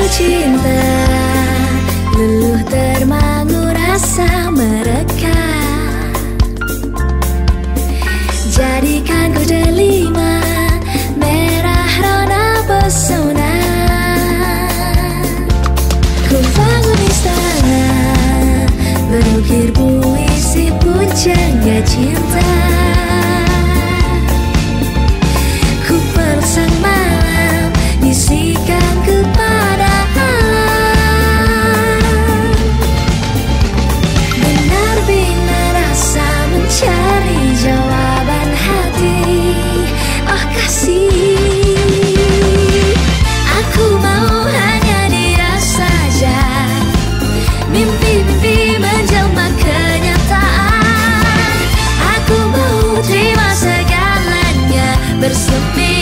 cinta, luluh termangu rasa mereka. Jadikan ku delima, merah rona pesona. Ku bangun istana, berukir puisi pujangga cinta. Ku peluk sang malam, bisikan kepada alam. Benar-benar rasa mencari jawaban hati. Oh kasih, aku mau hanya dia saja. Mimpi-mimpi menjelma kenyataan. Aku mau terima segalanya bersemi.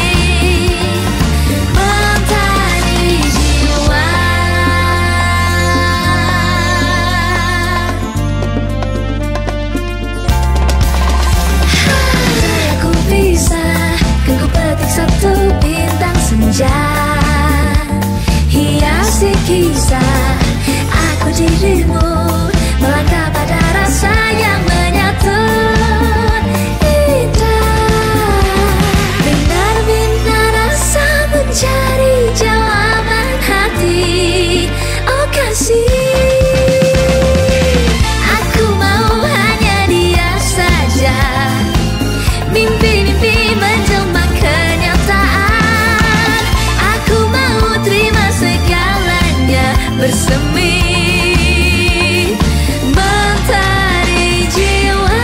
Satu bintang senja hiasi kisah aku dirimu, melangkah pada rasa yang menyatu. Indah, benar-benar rasa mencari jawaban hati. Oh kasih, aku mau hanya dia saja. Mimpi-mimpi menjelma bersemi, mentari jiwa.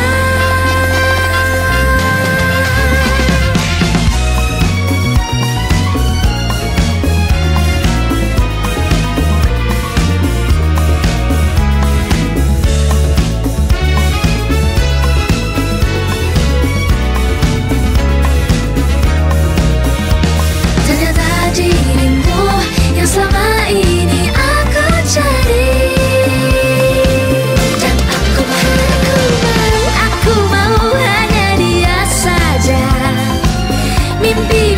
Ternyata dirimu yang selama ini cari, dan aku mau hanya dia saja. Mimpi